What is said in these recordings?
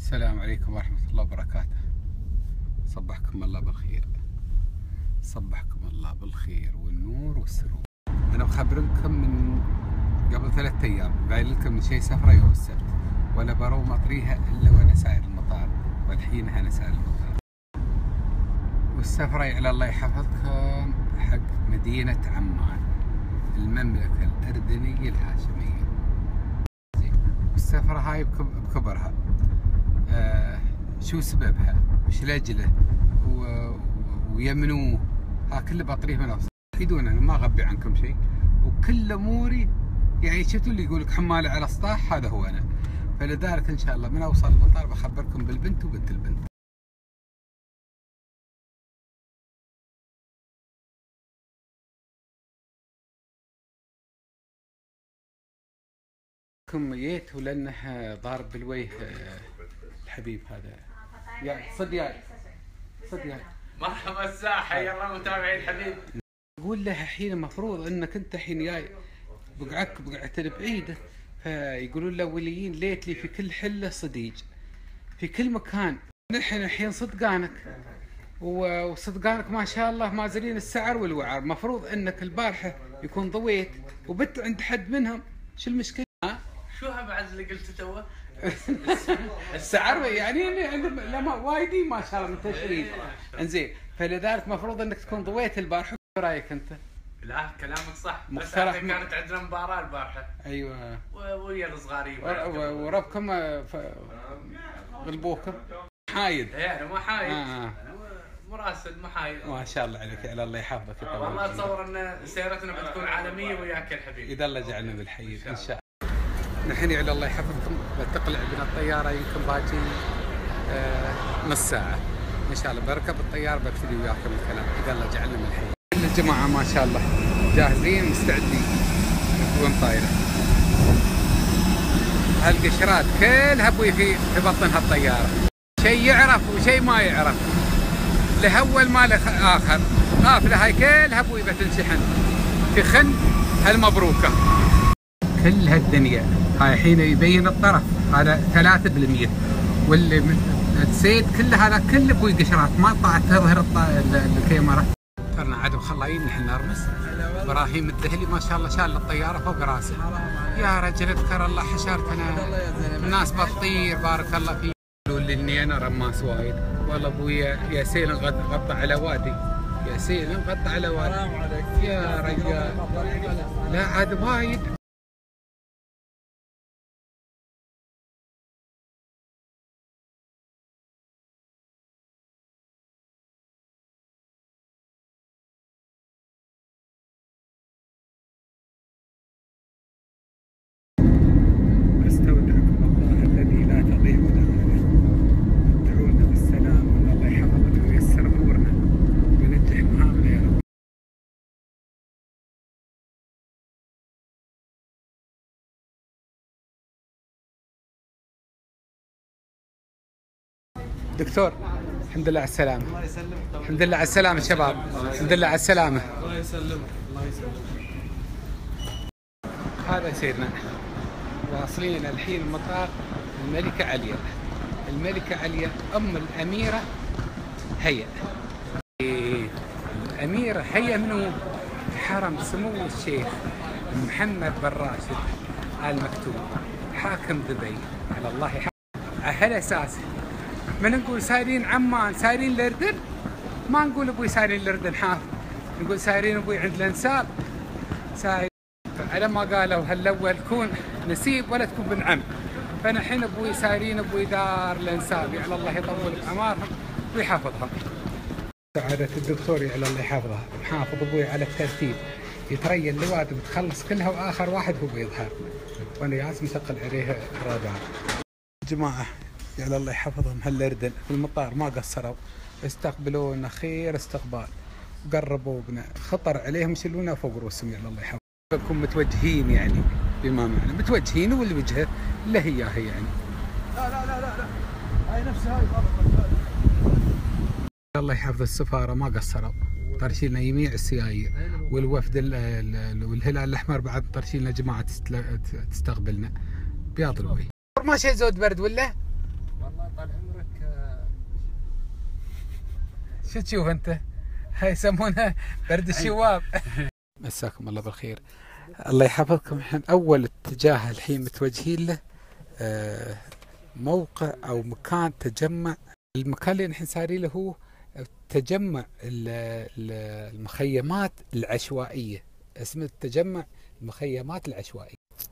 السلام عليكم ورحمة الله وبركاته. صبحكم الله بالخير، صبحكم الله بالخير والنور والسرور. أنا مخبركم من قبل 3 أيام، قايل لكم إن شيء سفرة يوم السبت، ولا برو مطريها إلا وأنا ساير المطار، والحين أنا ساير المطار. والسفرة على الله يحفظكم حق مدينة عمان، المملكة الأردنية الهاشمية. والسفرة هاي بكبرها، شو سببها؟ وش لاجله؟ ويمنوه؟ ها كله بطريق من أوصل. تفيدون أنا ما أغبي عنكم شيء، وكل أموري يعني شفتوا اللي يقولك حمالة على سطاح، هذا هو أنا. فلذلك إن شاء الله من أوصل المطار بخبركم بالبنت وبنت البنت. كم جيت ولأنه ضارب بالوجه الحبيب هذا. يا صدياي صدياي مرحبا الساحة، يلا متابعين الحبيب. يقول له الحين المفروض انك انت الحين جاي بقعك بقعة بعيدة، فيقولون له وليين ليت لي في كل حلة صديج في كل مكان. نحن الحين صدقانك وصدقانك ما شاء الله ما زالين السعر والوعر. مفروض انك البارحة يكون ضويت وبت عند حد منهم، شو المشكلة؟ شو هالبعز اللي قلته توه؟ السعر يعني لما وايدين ما شاء الله منتشرين. انزين، فلذلك مفروض انك تكون ضويت البارحة. شو رايك انت؟ لا كلامك صح، بس كانت عندنا مباراة البارحة. ايوه، ويا الصغارين وربكم غلبوكم حايد. ايه انا ما حايد، مراسل محايد. ما شاء الله عليك، على الله يحفظك. والله اتصور ان سيرتنا بتكون عالمية وياك يا الحبيب، اذا الله جعلنا بالحي ان شاء الله. نحن على الله يحفظكم بتقلع بنا الطياره، يمكن باجي نص ساعه ان شاء الله. بركب الطياره ببتدي وياكم الكلام اذا الله جعلنا من الحي. كل الجماعه ما شاء الله جاهزين مستعدين وين طايره. هالقشرات كلها ابوي في بطن هالطياره، شيء يعرف وشيء ما يعرف، له اول ما له اخر. قافله هاي كلها ابوي بتنشحن في خن هالمبروكه. كل هالدنيا هاي حين يبين الطرف هذا 3%، واللي السيد كله هذا كله ابوي قشرات ما طلعت تظهر الكاميرا. صرنا عاد مخلاين نحن نرمس. ابراهيم الدهلي ما شاء الله شال الطياره فوق راسه. يا رجل اذكر الله حشرتنا، الناس بتطير بارك الله فيك. يقولوا لي اني انا رماس وايد، والله ابويا يا سيل غطى على وادي، يا سيل غطى على وادي يا رجال. لا عاد وايد. استودعكم الله الذي لا تضيع ودائعه. ادعونا بالسلام وان الله يحفظنا وييسر امورنا وينجح مهامنا يا رب. دكتور الحمد لله على السلامة. الله يسلمك. الحمد لله على السلامة شباب، الحمد لله على السلامة. الله يسلمك. الله يسلمك. هذا سيدنا واصلين الحين مطار الملكة عليا. الملكة عليا أم الأميرة هيا. الأميرة هيا منو؟ حرم سمو الشيخ محمد بن راشد آل مكتوم حاكم دبي، على الله يحفظه. على هالأساس من نقول سايرين عمان سايرين الأردن، ما نقول أبوي سايرين الأردن حاف، نقول سايرين أبوي عند الأنساب سايرين. على ما قالوا هالأول كون نسيب ولا تكون بن عم، فنحن أبوي سايرين أبوي دار الأنساب، على الله يطول أعمارهم ويحفظهم. سعادة الدكتور على الله يحفظها محافظ أبوي على الترتيب، يتريا اللواد بتخلص كلها وآخر واحد هو بيظهر، وأنا جالس مشغل عليه الرادار. جماعة على الله يحفظهم هالأردن في المطار ما قصروا، استقبلونا خير استقبال، قربوا بنا خطر عليهم يشيلونا فوق رؤوسهم. على الله يحفظهم. بكم متوجهين يعني بما معنى متوجهين والوجهة اللي هي يعني. لا هاي نفسها هاي. الله يحفظ السفارة ما قصروا، طرشيلنا جميع السيايير والوفد والهلال الأحمر بعد طرشيلنا جماعة تستقبلنا بياض الوجه. ما شيء زود برد ولا؟ والله شو تشوف انت؟ هاي يسمونها برد الشواب. مساكم الله بالخير. الله يحفظكم. احنا اول اتجاه الحين متوجهين له موقع او مكان تجمع. المكان اللي نحن سارين له هو تجمع المخيمات العشوائيه، اسمه التجمع المخيمات العشوائيه.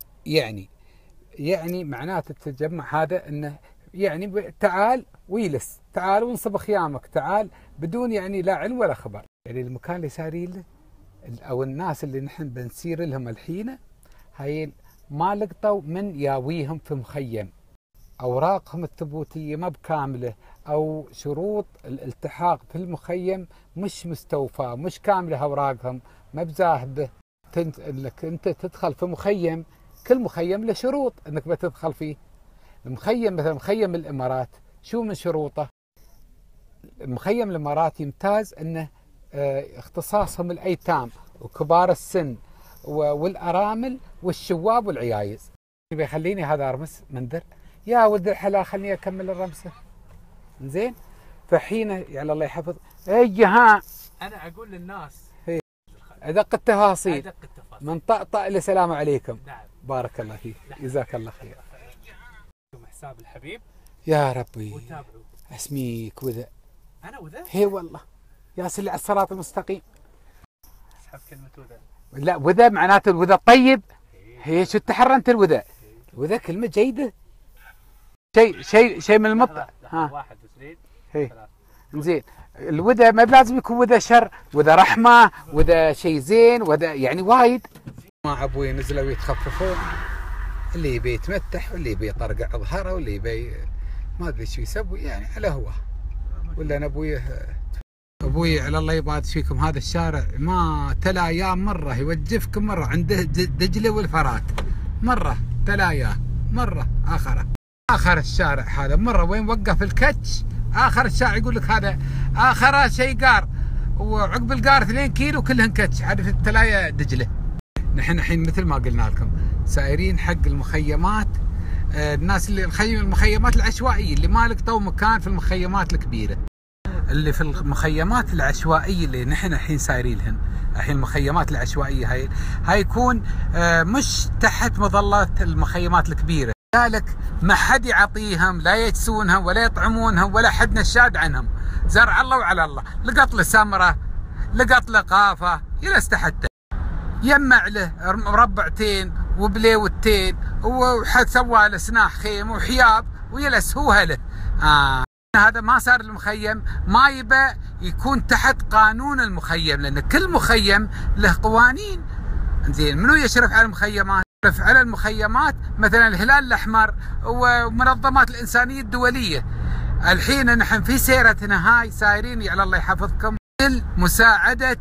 يعني معناته التجمع هذا انه يعني تعال ويلس، تعال وانصب خيامك، تعال بدون يعني لا علم ولا خبر. يعني المكان اللي سارين له او الناس اللي نحن بنسير لهم الحين هاي ما لقطوا من ياويهم في مخيم، اوراقهم الثبوتيه ما بكامله، او شروط الالتحاق في المخيم مش مستوفاه، مش كامله اوراقهم، ما بذاهبه. انك انت تدخل في مخيم، كل مخيم له شروط انك بتدخل فيه. المخيم مثلا مخيم الامارات شو من شروطه؟ مخيم الامارات يمتاز انه اختصاصهم الايتام وكبار السن والارامل والشواب والعيايز. بيخليني هذا ارمس منذر يا ولد الحلا، خليني اكمل الرمسه. زين، فحين يعني الله يحفظ ها انا اقول للناس ادق التفاصيل من طقطق الى السلام عليكم. نعم. بارك الله فيك، جزاك الله خير. حساب الحبيب يا ربي وتابعوا. اسميك وذا. انا وذا؟ هي والله يا سلي على الصراط المستقيم. اسحب كلمه وذا. لا، وذا معناته الوذا الطيب. هي شو تحرنت الوذا؟ الوذا كلمه جيده، شيء من المطلع. ها واحد واثنين ثلاثة. زين، الوذا ما لازم يكون وذا شر، وذا رحمه، وذا شيء زين، وذا يعني وايد. مع ابوي نزلوا يتخففون، اللي يبي يتمتح واللي يبي يطرقع ظهره واللي يبي ما ادري شو يسوي يعني على هو. ولا انا ابوي على الله يبارك فيكم، هذا الشارع ما تلا اياه مره يوجفكم، مره عنده دجله والفرات، مره تلا اياه، مره اخر الشارع هذا، مره وين وقف الكتش اخر الشارع يقول لك هذا اخره شيء قار، وعقب القار 2 كيلو كلهن كتش، هذه في التلايا دجله. نحن الحين مثل ما قلنا لكم سائرين حق المخيمات، الناس اللي المخيمات العشوائيه اللي ما لقطوا مكان في المخيمات الكبيره. اللي في المخيمات العشوائيه اللي نحن الحين سايرين لهن، الحين المخيمات العشوائيه هاي يكون مش تحت مظله المخيمات الكبيره، لذلك ما حد يعطيهم، لا يجسونهم ولا يطعمونهم ولا حد نشاد عنهم. زرع الله وعلى الله، لقط له سمره، لقط له قافه، يلس تحته، يجمع له مربعتين وبليوتين وحد سوى له سناح خيم وحياب ويلس هو هله. هذا ما صار المخيم، ما يبى يكون تحت قانون المخيم، لان كل مخيم له قوانين. زين، منو يشرف على المخيمات؟ يشرف على المخيمات مثلا الهلال الاحمر ومنظمات الانسانيه الدوليه. الحين نحن في سيرتنا هاي سايرين على الله يحفظكم مساعده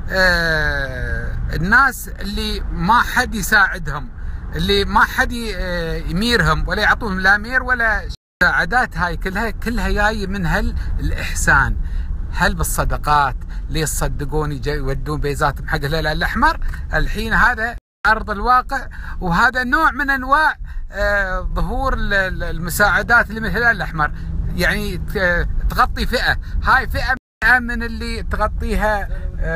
الناس اللي ما حد يساعدهم، اللي ما حد يميرهم ولا يعطوهم لا مير ولا مساعدات. هاي كلها جايه من الإحسان، هل بالصدقات اللي يصدقون يودون بيزاتهم حق الهلال الأحمر. الحين هذا أرض الواقع، وهذا نوع من أنواع ظهور المساعدات اللي من الهلال الأحمر، يعني تغطي فئة، هاي فئة من اللي تغطيها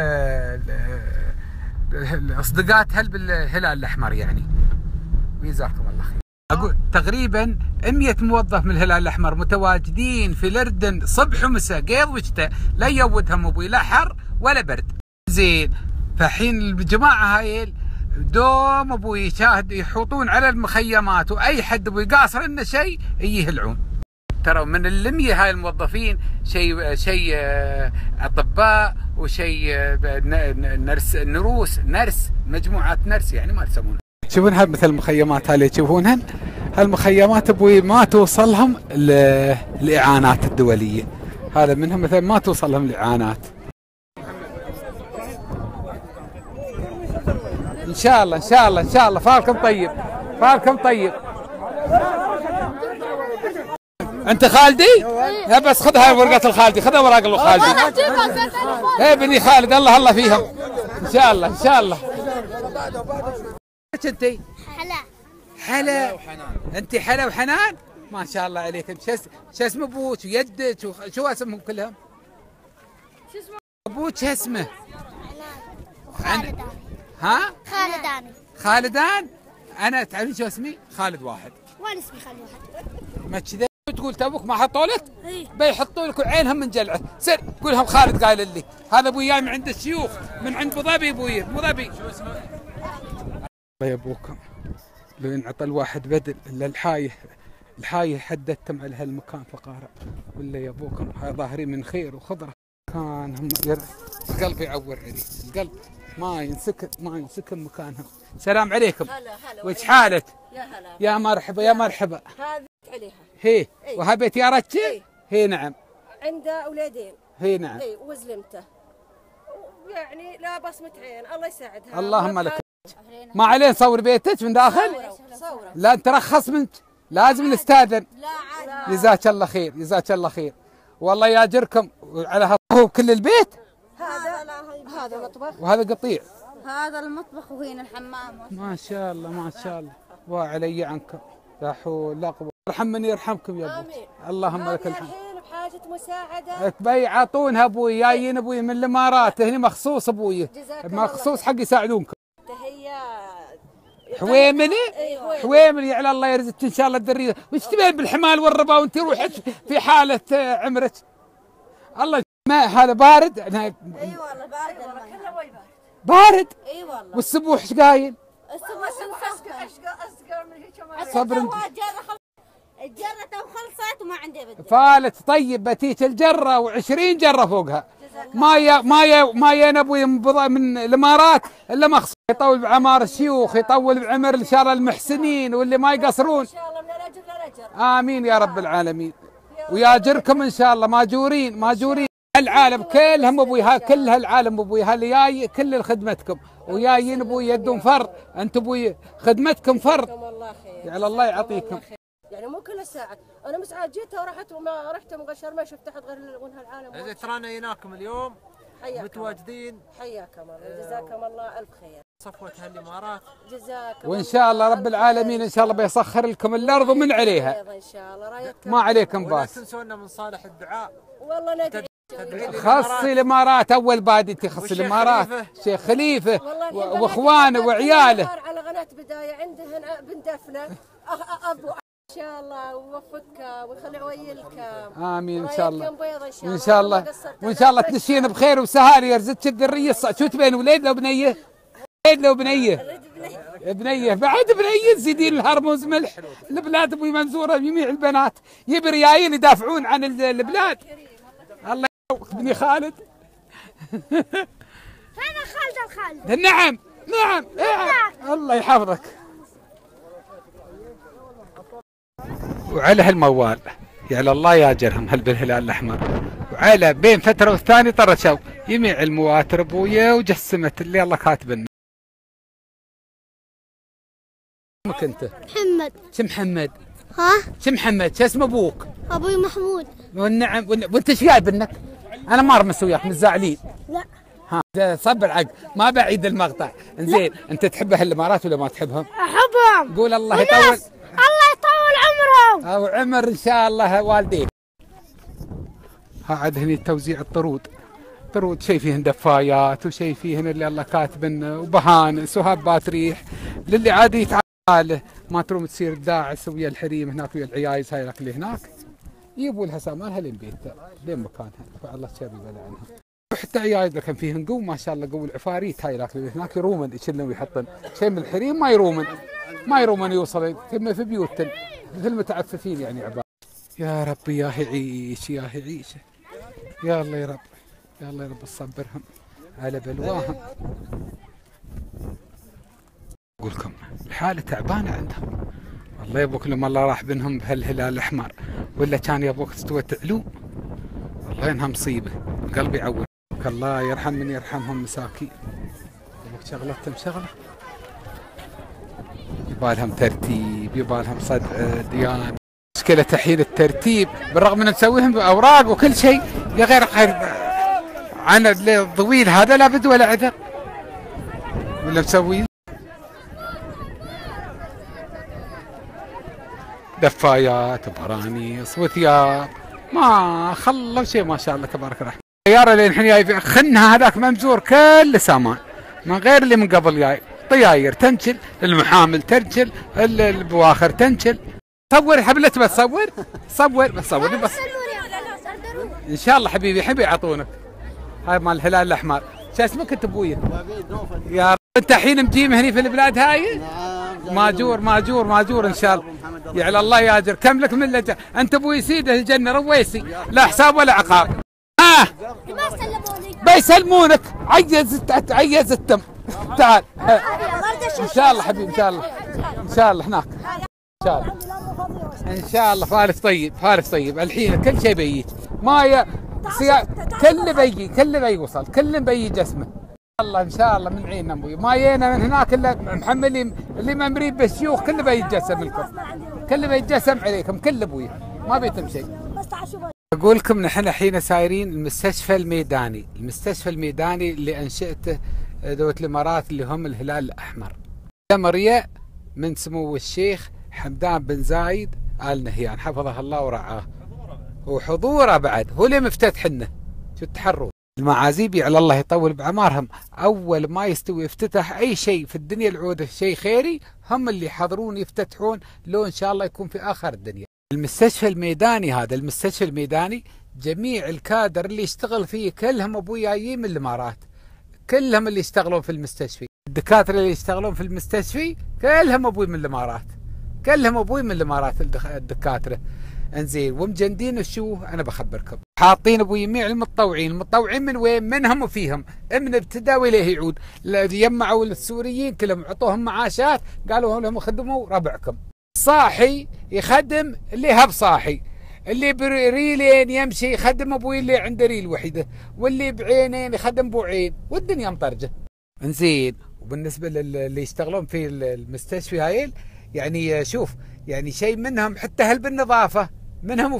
أصدقائها بالهلال الأحمر يعني. وجزاكم الله خير. أقول تقريبا 100 موظف من الهلال الأحمر متواجدين في الأردن صبح ومساء قيض وشتاء، لا يودهم أبوي لا حر ولا برد. زين، فحين الجماعة هاي دوم أبوي يشاهد يحوطون على المخيمات، وأي حد أبوي قاصر إنه شيء يهلعون. ترى من ال100 هاي الموظفين شيء أطباء وشيء نرس مجموعات نرس يعني ما يسمونها. تشوفون هاي مثل المخيمات هاي تشوفونهن، هالمخيمات ابوي ما توصلهم الاعانات الدوليه، هذا منهم مثلا ما توصلهم الاعانات. ان شاء الله فالكم طيب. انت خالدي؟ لا بس خذ هاي ورقه الخالدي، خذ اوراق الخالدي. ايه بني خالد، الله فيهم. ان شاء الله. انتي حلا وحنان. انت حلا وحنان ما شاء الله عليكم. شو اسم ابوك ويدك وشو اسمهم كلهم؟ ابوك شو اسمه؟ خالدان. ها؟ خالداني. خالدان. انا تعرفين شو اسمي؟ خالد واحد. وانا اسمي خالد واحد. ما كذا تقول ابوك ما حطوا لك؟ اي. بيحطوا لك عينهم من جلعه، سر قولهم خالد قايل لي، هذا ابوي جاي من عند الشيوخ، من عند ابو ظبي ابوي، ابو ظبي. شو اسمه؟ الله يبوكم، لو ينعطى الواحد بدل الا الحايه حددتم على هالمكان فقاره، ولا يا ابوكم ظاهرين من خير وخضره. كان هم القلب يعور علي، القلب ما ينسكن مكانهم. السلام عليكم. هلا هلا. وش حالك؟ يا هلا. يا مرحبا يا مرحبا. هذه عليها. هي وها يارتشي؟ هي نعم. عنده اولادين. هي نعم. اي وزلمته. يعني لا بصمة عين، الله يساعدها. اللهم لك. ما عليه نصور بيتك من داخل؟ صورة. لا نترخص منك، لازم نستاذن. لا عادي. جزاك الله خير، جزاك الله خير. والله ياجركم على هو كل البيت. هذا مطبخ. وهذا قطيع. هذا المطبخ وهنا الحمام. ما شاء الله ما شاء الله. وعلي عنكم. لا حول لا قوة. ارحم من يرحمكم يا ابو. آمين. اللهم لك هذه الحمد. الحين بحاجة مساعدة. تبي يعطونها ابوي، جايين ابوي من الامارات هنا مخصوص ابوي. جزاك الله مخصوص حق يساعدونكم. هي حويملي؟ ايوه حويملي على الله يرزقك ان شاء الله الدريه، وش تبين بالحمال والربا وانت روحك في حاله عمرك؟ الله ما هذا بارد؟ اي والله بارد. كله وي بارد. بارد؟ اي والله. والسبوح ايش قايل؟ السبوع اصغر من هيك. صبر الجرة وخلصت وما عندي بدل. فالت طيب بتيك الجره و20 جره فوقها. ما ينبوي من الامارات الا مخصوص، يطول بعمار الشيوخ، يطول بعمر ان شاء الله المحسنين واللي ما يقصرون. ان شاء الله من الاجر للاجر. امين يا رب العالمين. وياجركم ان شاء الله ماجورين العالم كلهم ابوي، كل هالعالم ابوي اللي جاي كل خدمتكم، وجايين ابوي يدون فر، انتم ابوي خدمتكم فر. الله خير. يعني الله يعطيكم. يعني مو كل ساعة، أنا مساعد جيتها ورحت وما رحت مغشر ما شفت أحد غير وجه العالم. إذا ترانا جيناكم اليوم حياكم متواجدين. حياكم الله، جزاكم الله ألف خير. صفوة هالإمارات. جزاكم وإن شاء الله رب العالمين إن شاء الله بيسخر لكم الأرض ومن عليها. إن شاء الله رايتكم. ما عليكم ولا باس. تنسونا من صالح الدعاء. والله ندعي. خصي الإمارات أول بادي أنت، خصي الإمارات. شيخ خليفة وإخوانه وعياله. على قناة بداية عندهن بنت دفنة أبو إن شاء الله ويوفقك ويخلي عويلكم. آمين إن شاء الله. إن شاء الله. وإن شاء الله تنشين بخير وسهال يرزقك الذرية. شو تبين وليد لو بنية؟ وليد لو بنية. بنية بعد بنية تزيدين الهرموز ملح. البلاد ابوي منزورة بجميع البنات، يبي ريايين يدافعون عن البلاد. الله يوفقك بني خالد. هذا خالد. نعم. الله يحفظك. وعلى هالموال يعني الله ياجرهم بالهلال الاحمر، وعلى بين فتره والثانيه طرشوا جميع المواتر ابويا وجسمت اللي الله كاتبنا. اسمك انت؟ محمد. شو محمد؟ ها؟ شو محمد؟ شو اسم ابوك؟ ابوي محمود. والنعم. وانت ايش جايب انك؟ انا ما ارمس وياك متزعلين. لا. ها صبر عق ما بعيد المقطع. زين انت تحب هالامارات ولا ما تحبهم؟ احبهم. قول الله يطول. الله يطول عمرهم. او عمر ان شاء الله والديك. عاد هني توزيع الطرود شيء فيهن دفايات وشيء فيهن اللي الله كاتبن وبهانس وهبات ريح للي عاد يتعاله ما تروم تصير داعس ويا الحريم هناك ويا العيايز هاي اللي هناك يبوا لها سامانها لين بيتها لين مكانها فالله شابي بلا عنها. وحتى عيايز كان فيهن قوم ما شاء الله قوم العفاريت هاي اللي هناك يرومن يشلن ويحطن شيء من الحريم ما يرومن يوصل كما في بيوتن مثل المتعففين يعني عباد. يا رب يا يعيش يا الله يا رب تصبرهم على بلواهم. اقول لكم الحاله تعبانه عندهم والله يبوك لما الله راح بينهم بهالهلال الاحمر ولا كان يبوك تستوى تعلو والله انها مصيبه قلبي يعور. الله يرحم من يرحمهم مساكين. يبوك شغلتهم شغله يبالهم ترتيب يبالهم صدع ديان. مشكلة الحين الترتيب بالرغم ان نسويهم باوراق وكل شيء يا غير عن الضويل هذا لا بد ولا عذر ولا مسوي دفايات وبرانيس وثياب ما خلوا شيء ما شاء الله تبارك الرحمن. الطياره اللي الحين جاي فيها خنها هذاك ممزور كل سامان من غير اللي من قبل جاي. طياير تنشل، المحامل تنشل، البواخر تنشل. صور حبلت بس صور بس ان شاء الله حبيبي يعطونك. هاي مال الهلال الاحمر. شو اسمك انت ابوي؟ يا رب. انت الحين مجيم هني في البلاد هاي؟ ماجور ان شاء الله. يعلى الله ياجر. كم لك من لجأ؟ انت ابوي سيده الجنه رويسي لا حساب ولا عقاب. بيسلمونك. عيز التم. تعال ان شاء الله حبيبي ان شاء الله هناك ان شاء الله. فارس طيب الحين كل شيء بيجي مايا كل بيوصل كل بيجي جسمه الله ان شاء الله. من عيننا ابوي ما جينا من هناك الا محملين اللي ممرين بالشيوخ كله بيتجسم لكم، كله بيتجسم عليكم كل ابوي ما بيتم شيء. اقول لكم نحن الحين سايرين المستشفى الميداني اللي انشئته دولة الامارات اللي هم الهلال الاحمر. مريء من سمو الشيخ حمدان بن زايد آل نهيان حفظه الله ورعاه، وحضوره بعد هو اللي مفتتح لنا. شو التحروا المعازيبي على الله يطول بعمارهم. اول ما يستوي افتتح اي شيء في الدنيا العوده شيء خيري هم اللي يحضرون يفتتحون، لو ان شاء الله يكون في اخر الدنيا. المستشفى الميداني هذا المستشفى الميداني جميع الكادر اللي يشتغل فيه كلهم ابوي جايين من الامارات، كلهم اللي يشتغلون في المستشفى، الدكاتره اللي يشتغلون في المستشفى كلهم ابوي من الامارات، الدكاتره. انزين ومجندين شو انا بخبركم، حاطين ابو جميع المتطوعين من وين؟ منهم وفيهم من ابتدى واليه يعود. جمعوا السوريين كلهم عطوهم معاشات، قالوا لهم خدموا ربعكم. صاحي يخدم اللي هب صاحي، اللي بريلين يمشي يخدم ابوي اللي عنده ريل وحده، واللي بعينين يخدم بعين، والدنيا مطرجه. انزين وبالنسبه للي يشتغلون في المستشفى هاي يعني شوف يعني شيء منهم حتى هل بالنظافه منهم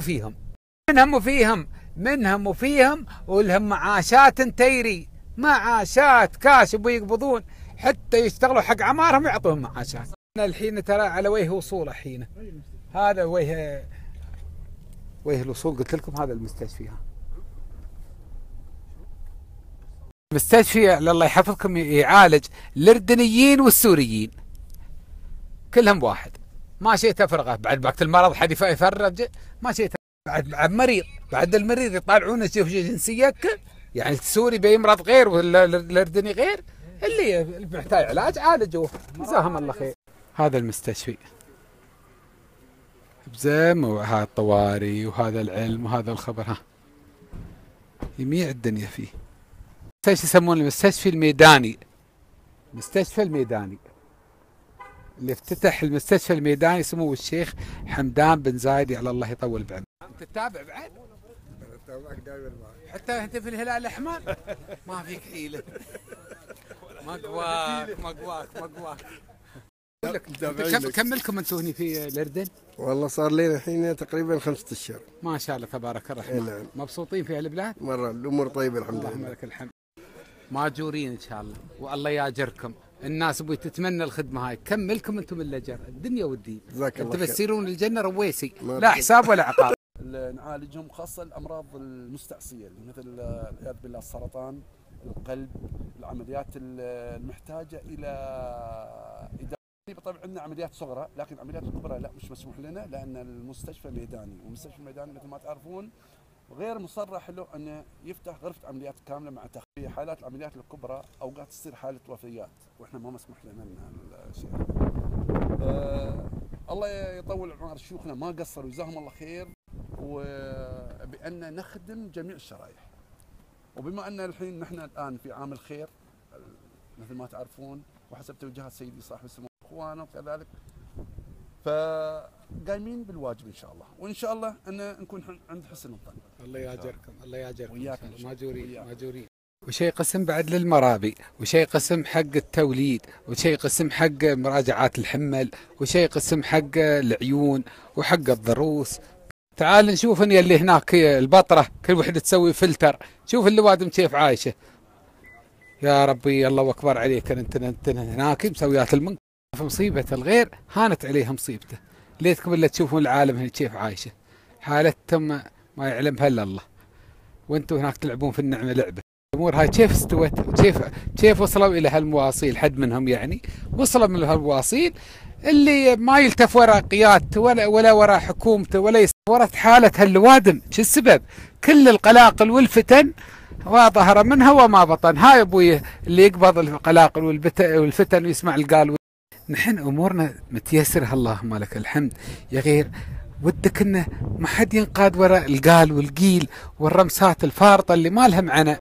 وفيهم ولهم معاشات تيري، معاشات كاش ابو يقبضون حتى يشتغلوا حق عمارهم يعطوهم معاشات. الحين ترى على وجه وصول الحين هذا وجه الوصول. قلت لكم هذا المستشفى المستشفى الله يحفظكم يعالج الاردنيين والسوريين كلهم واحد، ما شيء تفرقه. بعد وقت المرض حد يفرج ما شيء بعد مريض، بعد المريض يطالعونه يشوف جنسيتك، يعني السوري بيمرض غير والاردني غير، اللي محتاج علاج عالجوه جزاهم الله خير. هذا المستشفى بزم وهذا الطوارئ وهذا العلم وهذا الخبر يميع الدنيا فيه. ايش يسمونه المستشفى الميداني، اللي افتتح المستشفى الميداني سمو الشيخ حمدان بن زايد على الله يطول بعمره. انت تتابع بعد؟ حتى انت في الهلال الاحمر ما فيك حيله. مقواك. كم لكم انتم هنا في الاردن؟ والله صار لنا الحين تقريبا 5 اشهر. ما شاء الله تبارك الرحمن. نعم. مبسوطين في البلاد؟ مره الامور طيبه الحمد لله. اللهم لك الحمد. ماجورين ان شاء الله والله ياجركم. الناس ابوي تتمنى الخدمه هاي، كم لكم انتم الاجر الدنيا والدين. جزاك الله خير. انتم بتصيرون الجنه رويسي لا حساب ولا عقاب. نعالجهم خاصه الامراض المستعصيه مثل والعياذ بالله السرطان، القلب، العمليات المحتاجه الى اداره. طبعا عندنا عمليات صغرى، لكن عمليات الكبرى لا مش مسموح لنا، لان المستشفى ميداني، والمستشفى الميداني مثل ما تعرفون غير مصرح له انه يفتح غرفه عمليات كامله مع في حالات العمليات الكبرى اوقات تصير حاله وفيات، واحنا ما مسموح لنا الشيء. الله يطول عمر شيوخنا ما قصروا جزاهم الله خير، وبان نخدم جميع الشرائح. وبما ان الحين نحن الان في عام الخير مثل ما تعرفون، وحسب توجيهات سيدي صاحب السمو واخوانه وكذلك، فقايمين بالواجب ان شاء الله، وان شاء الله ان نكون عند حسن الظن. الله ياجركم وياكم ماجورين. وشيء قسم بعد للمرابي، وشيء قسم حق التوليد، وشيء قسم حق مراجعات الحمل، وشيء قسم حق العيون وحق الضروس. تعال نشوف اللي هناك البطره كل وحده تسوي فلتر، شوف اللوادم كيف عايشه. يا ربي الله اكبر عليك. انت هناك مسويات المنكر في مصيبه الغير هانت عليها مصيبته. ليتكم الا تشوفون العالم هنا كيف عايشه، حالتهم ما يعلمها الا الله. وانتم هناك تلعبون في النعمه لعبه. الامور هاي كيف استوت؟ كيف وصلوا الى هالمواصيل؟ حد منهم يعني وصلوا من هالمواصيل اللي ما يلتف وراء قيادته ولا وراء حكومته ولا ورت حاله هاللوادم. شو السبب؟ كل القلاقل والفتن وظهر منها وما بطن. هاي ابوي اللي يقبض القلاقل والفتن ويسمع القال. نحن امورنا متيسره اللهم لك الحمد يا غير. ودك انه ما حد ينقاد وراء القال والقيل والرمسات الفارطه اللي ما لها معنى.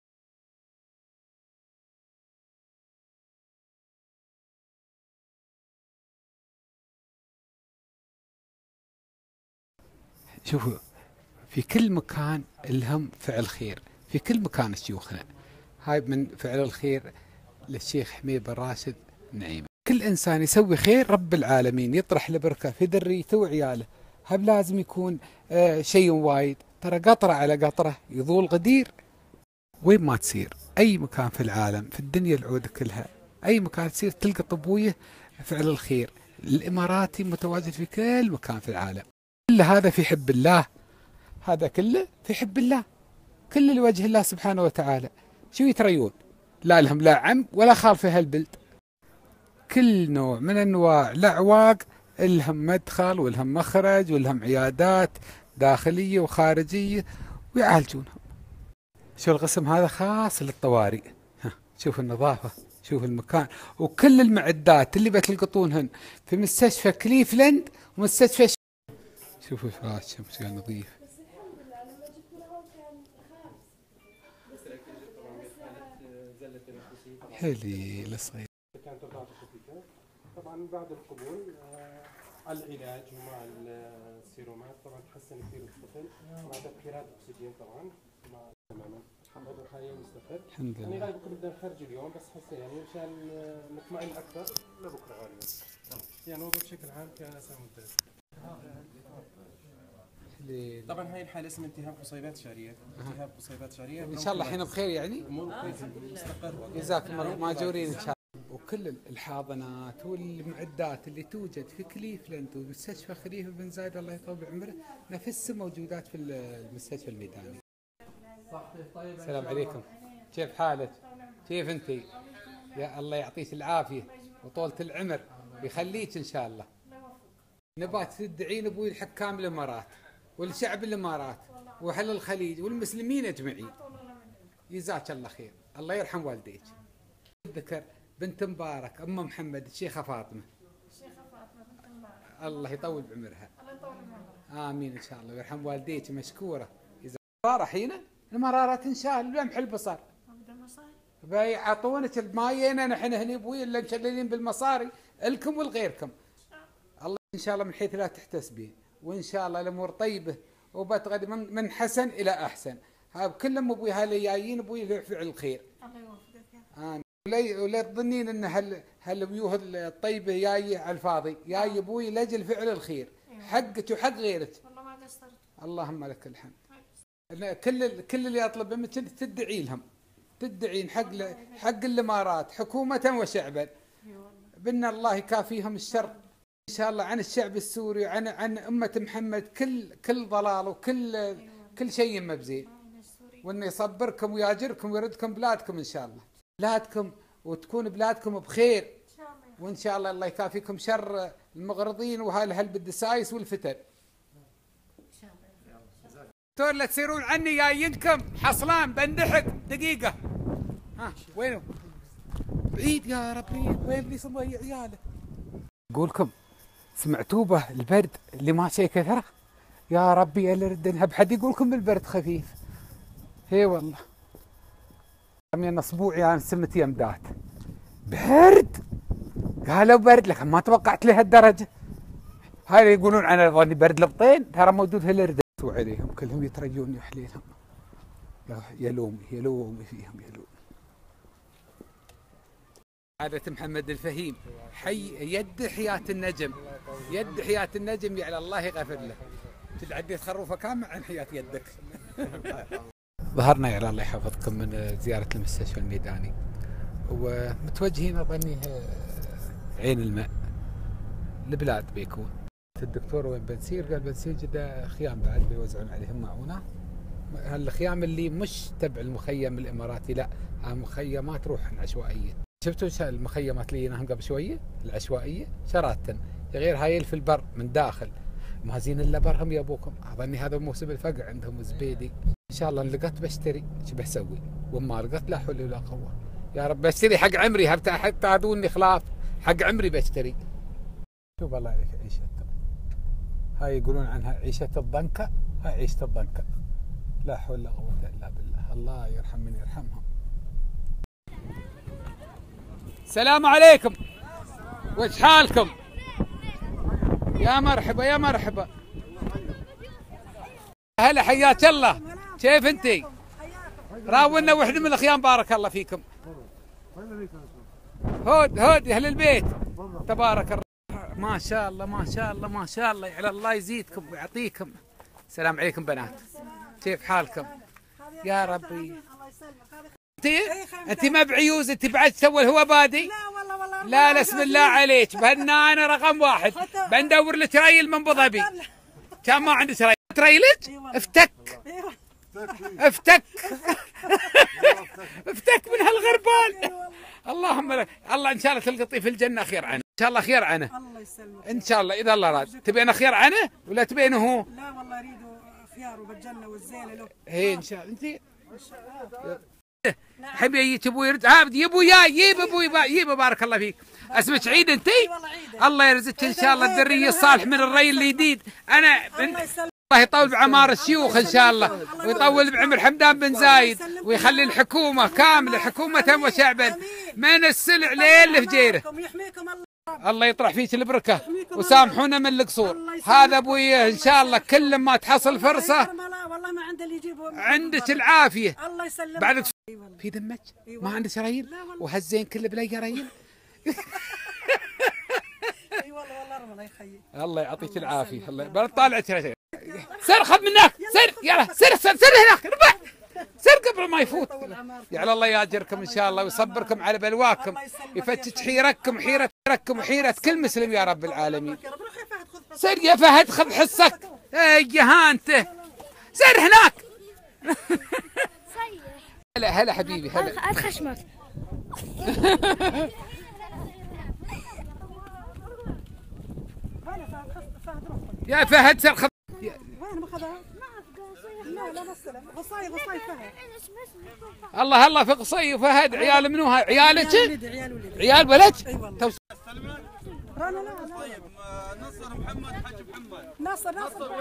شوفوا في كل مكان الهم فعل خير، في كل مكان شيوخنا. هاي من فعل الخير للشيخ حميد بن راشد نعيمة. كل إنسان يسوي خير رب العالمين يطرح له بركة في ذريته وعياله. هب لازم يكون شيء وايد. ترى قطرة على قطرة يظول غدير. وين ما تصير أي مكان في العالم في الدنيا العودة كلها أي مكان تصير تلقى طبويه فعل الخير. الإماراتي متواجد في كل مكان في العالم. كل هذا في حب الله. هذا كله في حب الله. كل لوجه الله سبحانه وتعالى. شو يتريون؟ لا لهم لا عم ولا خال في هالبلد. كل نوع من انواع الاعواق لهم مدخل ولهم مخرج ولهم عيادات داخليه وخارجيه ويعالجونهم. شو القسم هذا خاص للطوارئ. شوف النظافه، شوف المكان، وكل المعدات اللي بتلقطونهن في مستشفى كليفلاند ومستشفى شوفوا الفراش شمسية نظيف. حلي الصغير. كانت الرضاعة خفيفة. طبعا بعد القبول العلاج ومع السيرومات طبعا تحسن كثير الطفل مع تبخيرات الاكسجين طبعا تماما. الوضع حاليا مستقر. الحمد لله. يعني غالبا كنا بدنا نخرج اليوم بس حسنا يعني مشان نطمئن اكثر لبكره غالبا. يعني الوضع بشكل عام كان ممتاز. طبعا هاي الحاله اسمها التهاب قصيبات شعريه. التهاب قصيبات شعريه ان شاء الله الحين بخير يعني. مستقر. جزاكم الله ماجورين ان شاء الله. وكل الحاضنات والمعدات اللي توجد في كليفلاند ومستشفى خليفه بن زايد الله يطول بعمره نفسها موجودات في المستشفى الميداني. السلام عليكم. كيف حالك؟ كيف انتي؟ يا الله يعطيك العافيه وطولة العمر ويخليك ان شاء الله. نبات تدعين ابوي الحكام الامارات والشعب الامارات واهل الخليج والمسلمين اجمعين. جزاك الله خير. الله يرحم والديك. ذكر بنت مبارك ام محمد الشيخه فاطمه. الشيخه فاطمه بنت مبارك. الله يطول بعمرها. الله يطول عمرها. امين ان شاء الله ويرحم والديك مشكوره. مراره حين المرارات ان شاء الله لمح البصر. بيعطونك المايين نحن هني ابوي اللي مشللين بالمصاري الكم ولغيركم. الله ان شاء الله من حيث لا تحتسبين وان شاء الله الامور طيبه وبتغدي من حسن الى احسن. هاي كلهم ابوي هاللي جايين ابوي فعل الخير. الله يوفقك. ولا تظنين ان هالوجوه الطيبه جايه على الفاضي، جاي ابوي لاجل فعل الخير. حقك وحق غيرك. والله ما قصرت. اللهم لك الحمد. كل اللي اطلب منك تدعي لهم. تدعين حق الامارات حكومه وشعبا. بان الله يكافيهم الشر ان شاء الله عن الشعب السوري عن امه محمد كل ضلال كل شيء مبزين. وانه يصبركم وياجركم ويردكم بلادكم ان شاء الله. بلادكم وتكون بلادكم بخير. وان شاء الله يكافيكم شر المغرضين وهالبدسايس والفتن. دكتور لا تصيرون عني جايينكم حصلان بندحق دقيقة. وينه؟ بعيد يا ربي وين اللي صبي عياله؟ أقولكم سمعتوا به البرد اللي ما شيء كثره؟ يا ربي اللي رد نهب حد يقولكم البرد خفيف. هي والله. من أسبوع يعني سمت يمدات. برد؟ قالوا برد لكن ما توقعت لهالدرجة. هاي اللي يقولون أنا ظني برد لبطين ترى موجود هالرد. عليهم كلهم يترجون يحليلهم. يلوم فيهم يلوم. عادة محمد الفهيم حي يد حياة النجم. يد حياة النجم يعني الله يغفر له. تدعدي خروفه كامل عن حياة يدك. ظهرنا يا الله يحفظكم من زيارة المستشفى الميداني ومتوجهين اظني عين الماء البلاد بيكون. الدكتور وين بنسير؟ قال بنسير جدا خيام بعد بيوزعون عليهم معونات الخيام اللي مش تبع المخيم الاماراتي، لا مخيمات روح عشوائيه. شفتوا المخيمات اللي جيناهم قبل شويه العشوائيه شراتن، غير هاي في البر من داخل ما زين الا برهم يا ابوكم. اظني هذا موسم الفقع عندهم زبيدي. ان شاء الله ان لقيت بشتري، شو بسوي؟ وما لقيت لا حول ولا قوه. يا رب بشتري حق عمري، حتى تعادوني خلاف حق عمري بشتري. شوف الله عليك عيشتهم، هاي يقولون عنها عيشه الضنكه، هاي عيشه الضنكه. لا حول ولا قوه الا بالله، الله يرحم من يرحمهم. السلام عليكم، وش حالكم؟ يا مرحبا يا مرحبا. هلا حياك الله، كيف انتي؟ راونا وحده من الخيام بارك الله فيكم. هود يا اهل البيت تبارك الله، ما شاء الله ما شاء الله ما شاء الله، على الله يزيدكم ويعطيكم. السلام عليكم بنات، كيف حالكم؟ يا ربي. انت ما بعيوز، انت بعد تسوي الهوا بادي؟ لا والله والله لا اسم الله عليك، بهنا انا رقم واحد، بندور لك ريل من ابو ظبي. كان ما عندك ريل تريلك؟ افتك افتك افتك من هالغربال. اللهم لك الله، ان شاء الله تلقطي في الجنه خير عنه، ان شاء الله خير عنه. الله يسلمك ان شاء الله اذا الله راد. تبين خير عنه ولا تبينه هو؟ لا والله اريده خيار وبالجنه والزينه له. اي ان شاء الله. انت حبي يجيك ابوي يرد، ها يبو يا يجيب ابوي يجيب بارك الله فيك. اسمك عيد انت؟ الله يرزقك ان شاء الله الذريه الصالح من الري الجديد. انا الله يطول بعمار الشيوخ ان شاء الله، ويطول بعمر حمدان بن زايد، ويخلي الحكومه كامله حكومه وشعبا من السلع لين لفجيره. الله يطرح فيك البركه وسامحونا من القصور. هذا ابوي ان شاء الله كل ما تحصل فرصه. والله ما عنده اللي يجيبه. عندك العافيه. الله يسلمك. بعدك في دمك ما عندك ريل؟ وهالزين كله بلاقي ريل. اي والله الله يخليك. الله يعطيك العافيه. الله بطالعك سر خذ منك، سر يلا سر هناك ربع، سر قبل ما يفوت. يعلى الله ياجركم ان شاء الله ويصبركم على بلواكم، يفتش حيركم وحيرة كل مسلم يا رب العالمين. سر يا فهد خذ حصك. اي هانته سر هناك. هلا حبيبي هلا. الخشمك. يا فهد سر خذ. وين ماخذها؟ لا مثلا قصاي فهد. الله في قصي وفهد. عيال منو هاي؟ عيالك؟ عيال ولد؟ اي والله. طيب نصر محمد حج محمد. نصر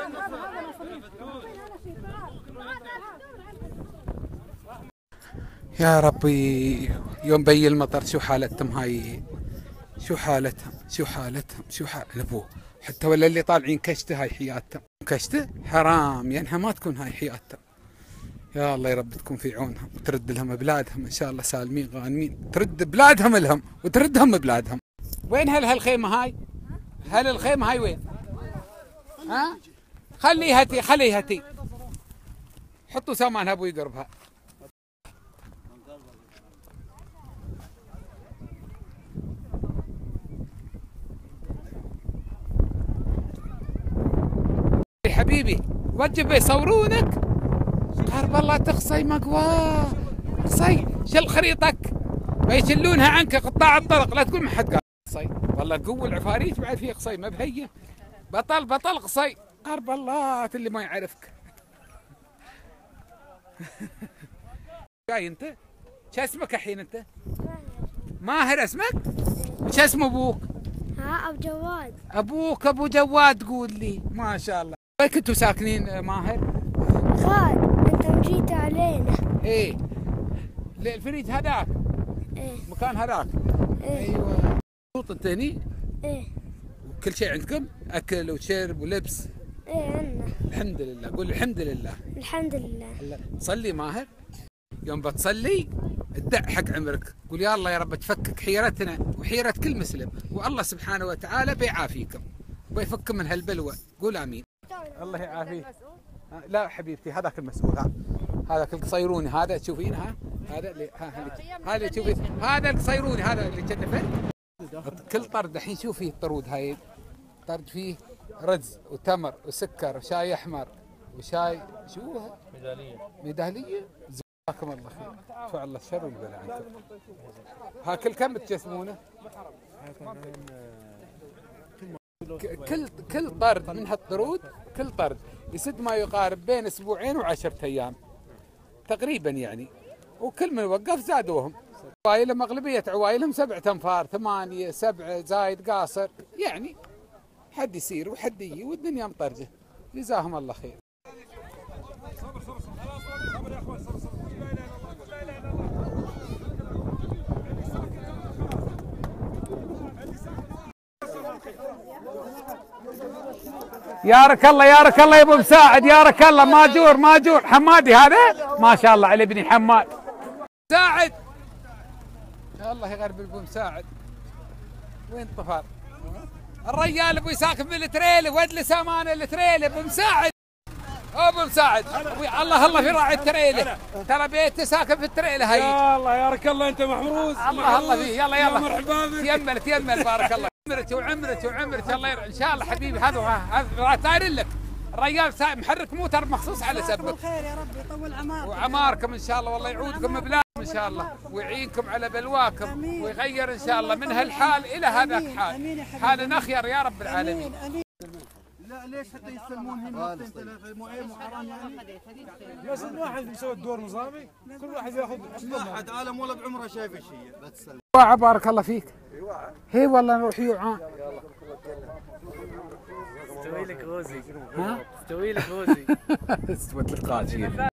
يا ربي يوم بي المطر شو حالتهم هاي، شو حالتهم ابوه. حتى ولا اللي طالعين كشته هاي حياتهم، كشته حرام ينها ما تكون هاي حياتهم. يا الله يا رب تكون في عونهم وترد لهم بلادهم ان شاء الله سالمين غانمين، ترد بلادهم لهم وتردهم بلادهم. وين هالخيمه هاي؟ هل الخيمه هاي وين؟ ها؟ خليها تي حطوا سامانها ابوي قربها. حبيبي وجب يصورونك. قرب الله تقصي مقوى قصي، شل خريطك بيشلونها عنك قطاع الطرق، لا تقول ما حد قال قصي. والله قوة العفاريت بعد فيه قصي ما بهيه. بطل قصي. قرب الله اللي ما يعرفك. جاي انت؟ شو اسمك الحين انت؟ ماهر اسمك؟ وش اسم ابوك؟ ابو جواد. ابوك ابو جواد. قول لي ما شاء الله. وين كنتوا ساكنين ماهر؟ خال انت جيت علينا. ايه الفريج هذاك. ايه مكان هذاك. ايه ايوه. مبسوط انت هني؟ ايه. وكل شيء عندكم؟ اكل وشرب ولبس؟ ايه عندنا. الحمد لله. قول الحمد لله. الحمد لله. صلي ماهر، يوم بتصلي ادع حق عمرك، قول يا الله يا رب تفكك حيرتنا وحيرة كل مسلم، والله سبحانه وتعالى بيعافيكم ويفككم من هالبلوى. قول امين. الله يعافيك. لا حبيبتي هذاك المسؤول، هذاك القصيروني هذا تشوفينها، هذا اللي هذا تشوفين، هذا القصيروني هذا اللي كنفه. كل طرد الحين شوفي الطرود هاي، طرد فيه رز وتمر وسكر وشاي احمر وشاي شو ميدالية. جزاكم الله خير. دفع الله الشر والبلاء عنكم. هاكل كم تجسمونه؟ كل طرد من هالطرود، كل طرد يسد ما يقارب بين اسبوعين و10 ايام تقريبا يعني، وكل من وقف زادوهم. عوائلهم اغلبيه عوائلهم 7 أنفار 8 7 زايد قاصر، يعني حد يسير وحد يجي والدنيا مطرجه. جزاهم الله خير. يارك الله يارك الله يا ابو مساعد، يارك الله. ماجور ماجور حمادي هذا ما شاء الله على ابني حماد. مساعد الله يغرب ابو مساعد. وين طفر الرجال ابوي ساكن بالتريل واجلس امانه التريل. ابو مساعد ابو مساعد الله الله في راعي التريله، ترى بيته ساكن في التريله هاي. يا الله يارك الله انت محروس. الله الله فيه. يلا يلا مرحبا بك. تيمل تيمل بارك الله. عمرك وعمرك وعمرك الله ان شاء الله حبيبي. هذا طاير لك الرجال محرك موتر مخصوص على سبب. خير يا رب يطول عماركم وعماركم ان شاء الله، والله يعودكم ببلادكم ان شاء الله ويعينكم على بلواكم ويغير ان شاء الله من هالحال الى هذاك الحال. حال نخير يا رب العالمين. لا ليش حتى يسلمون هنا 2 3 مو حرام يعني؟ بس الواحد يسوي الدور نظامي، كل واحد ياخذ ما حد عالم ولا بعمره شايف الشيء. لا تسلم. بارك الله فيك. هي والله نروح يوعى. استوي لك غوزي. ها؟ استوي لك غوزي. استوت لك غازي.